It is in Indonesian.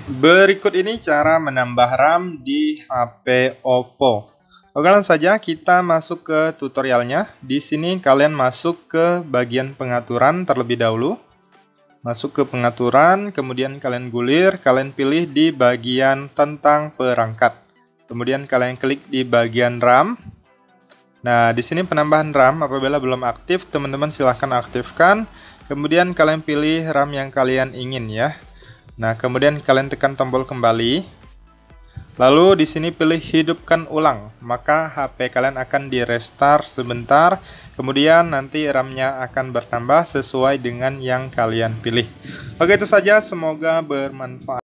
Berikut ini cara menambah RAM di HP Oppo. Oke, langsung saja kita masuk ke tutorialnya. Di sini kalian masuk ke bagian pengaturan terlebih dahulu. Masuk ke pengaturan, kemudian kalian gulir, kalian pilih di bagian tentang perangkat. Kemudian kalian klik di bagian RAM. Nah, di sini penambahan RAM apabila belum aktif, teman-teman silahkan aktifkan. Kemudian kalian pilih RAM yang kalian ingin ya. Nah, kemudian kalian tekan tombol kembali. Lalu di sini pilih hidupkan ulang, maka HP kalian akan di restart sebentar. Kemudian nanti RAM-nya akan bertambah sesuai dengan yang kalian pilih. Oke, itu saja, semoga bermanfaat.